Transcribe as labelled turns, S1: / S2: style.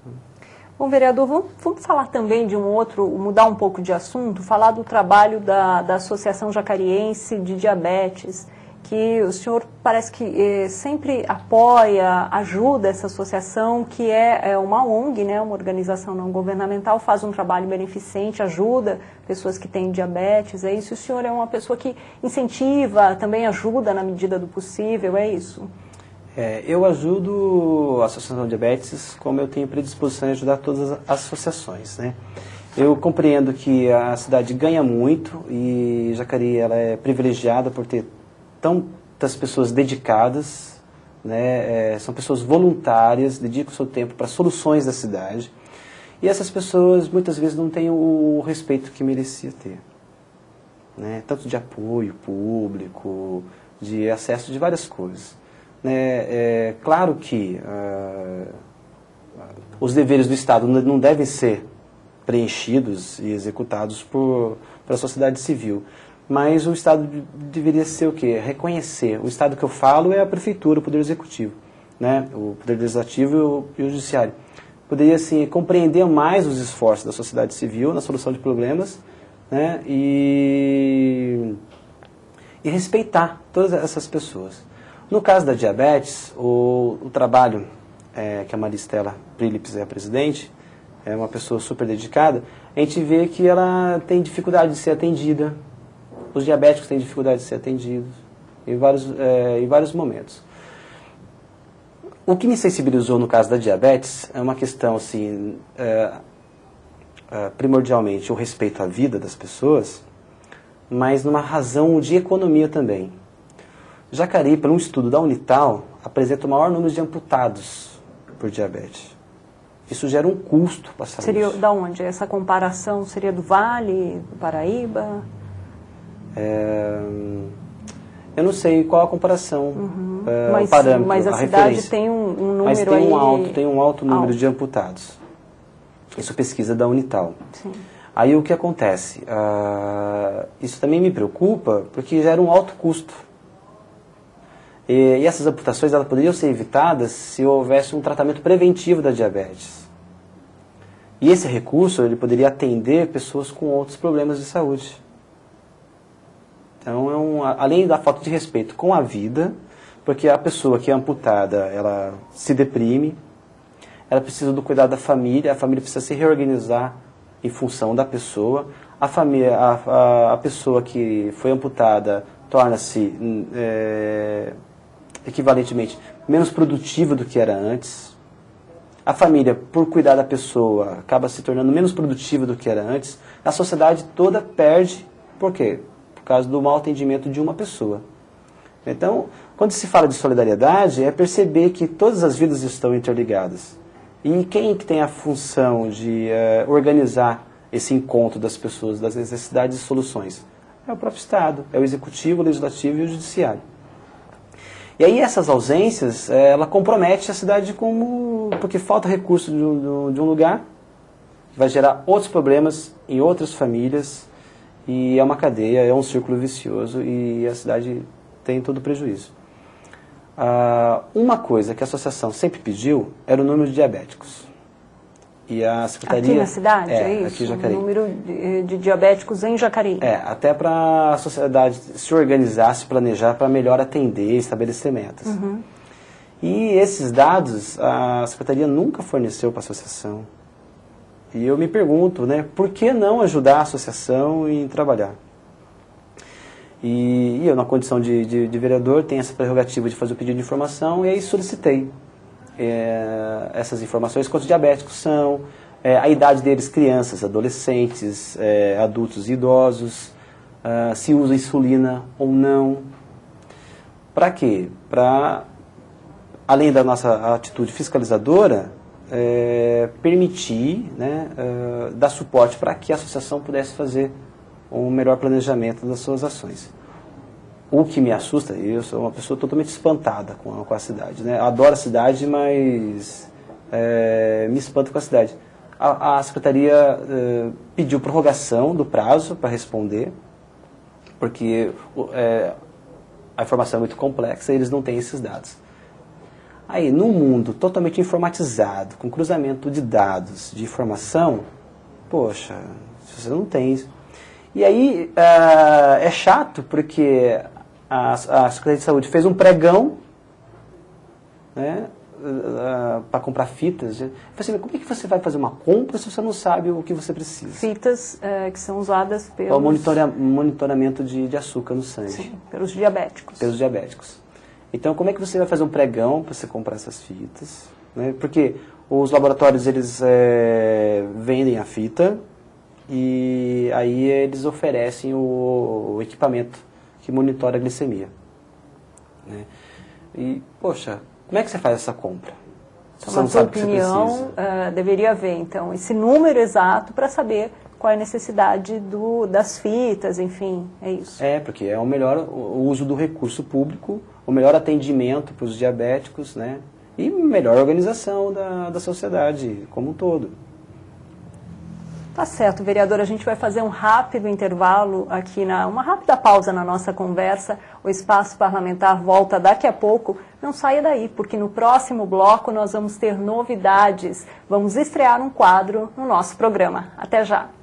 S1: Bom, vereador, vamos falar também de um outro, mudar um pouco de assunto, falar do trabalho da Associação Jacariense de Diabetes, que o senhor parece que sempre apoia, ajuda essa associação, que é uma ONG, né, uma organização não governamental, faz um trabalho beneficente, ajuda pessoas que têm diabetes, é isso? O senhor é uma pessoa que incentiva, também ajuda na medida do possível, é isso?
S2: Eu ajudo a Associação de Diabetes como eu tenho predisposição a ajudar todas as associações, né? Eu compreendo que a cidade ganha muito e Jacareí ela é privilegiada por ter tantas pessoas dedicadas, né? São pessoas voluntárias, dedicam o seu tempo para soluções da cidade. E essas pessoas muitas vezes não têm o respeito que merecia ter, né? Tanto de apoio público, de acesso de várias coisas. Claro que os deveres do Estado não devem ser preenchidos e executados pela sociedade civil, mas o Estado deveria ser o quê? Reconhecer. O Estado que eu falo é a Prefeitura, o Poder Executivo, né? O Poder Legislativo e o Judiciário. Poderia assim, compreender mais os esforços da sociedade civil na solução de problemas, né? E respeitar todas essas pessoas. No caso da diabetes, o trabalho que a Maristela Prilips é a presidente, é uma pessoa super dedicada, a gente vê que ela tem dificuldade de ser atendida, os diabéticos têm dificuldade de ser atendidos em vários momentos. O que me sensibilizou no caso da diabetes é uma questão, assim, primordialmente o respeito à vida das pessoas, mas numa razão de economia também. Jacareí, por um estudo da Unital, apresenta o maior número de amputados por diabetes. Isso gera um custo para a saúde.
S1: Seria da onde? Essa comparação seria do Vale, do Paraíba?
S2: Eu não sei qual a comparação, o parâmetro,
S1: mas a cidade
S2: referência.
S1: Tem um número
S2: mas tem um alto número
S1: alto
S2: de amputados. Isso pesquisa da Unital.
S1: Sim.
S2: Aí o que acontece? Isso também me preocupa porque gera um alto custo. E essas amputações elas poderiam ser evitadas se houvesse um tratamento preventivo da diabetes. E esse recurso ele poderia atender pessoas com outros problemas de saúde. Então, além da falta de respeito com a vida, porque a pessoa que é amputada, ela se deprime, ela precisa do cuidado da família, a família precisa se reorganizar em função da pessoa, a pessoa que foi amputada torna-se equivalentemente menos produtiva do que era antes. A família, por cuidar da pessoa, acaba se tornando menos produtiva do que era antes. A sociedade toda perde. Por quê? Por causa do mau atendimento de uma pessoa. Então, quando se fala de solidariedade, é perceber que todas as vidas estão interligadas. E quem que tem a função de organizar esse encontro das pessoas, das necessidades e soluções? É o próprio Estado, é o Executivo, o Legislativo e o Judiciário. E aí essas ausências, ela compromete a cidade porque falta recurso de um lugar, vai gerar outros problemas em outras famílias, e é uma cadeia, é um círculo vicioso, e a cidade tem todo o prejuízo. Uma coisa que a associação sempre pediu era o número de diabéticos. E a secretaria...
S1: Aqui na cidade, é isso?
S2: Aqui em Jacareí.
S1: O número de diabéticos em Jacareí.
S2: Até para a sociedade se organizar, se planejar para melhor atender e estabelecer metas.
S1: Uhum.
S2: E esses dados a secretaria nunca forneceu para a associação. E eu me pergunto, né, por que não ajudar a associação em trabalhar? E eu, na condição de vereador, tenho essa prerrogativa de fazer o pedido de informação e aí solicitei essas informações, quantos diabéticos são, a idade deles, crianças, adolescentes, adultos e idosos, se usa insulina ou não. Para quê? Para, além da nossa atitude fiscalizadora, permitir, né, dar suporte para que a associação pudesse fazer um melhor planejamento das suas ações. O que me assusta, eu sou uma pessoa totalmente espantada com a cidade, né? Adoro a cidade, mas me espanta com a cidade. A secretaria pediu prorrogação do prazo para responder, porque a informação é muito complexa e eles não têm esses dados. Aí, num mundo totalmente informatizado, com cruzamento de dados, de informação, poxa, você não tem isso. E aí, é chato, porque a Secretaria de Saúde fez um pregão, né, para comprar fitas. Eu falei assim, como é que você vai fazer uma compra se você não sabe o que você precisa?
S1: Fitas que são usadas pelos...
S2: O monitoramento de açúcar no sangue.
S1: Sim, pelos diabéticos.
S2: Pelos diabéticos. Então, como é que você vai fazer um pregão para você comprar essas fitas? Né? Porque os laboratórios, eles vendem a fita e aí eles oferecem o equipamento que monitora a glicemia. Né? E, poxa, como é que você faz essa compra?
S1: Então, na sua opinião, deveria haver, então, esse número exato para saber qual é a necessidade das fitas, enfim, é isso.
S2: Porque é o uso do recurso público, o melhor atendimento para os diabéticos, né? E melhor organização da sociedade como um todo.
S1: Tá certo, vereador, a gente vai fazer um rápido intervalo aqui, uma rápida pausa na nossa conversa. O Espaço Parlamentar volta daqui a pouco. Não saia daí, porque no próximo bloco nós vamos ter novidades. Vamos estrear um quadro no nosso programa. Até já!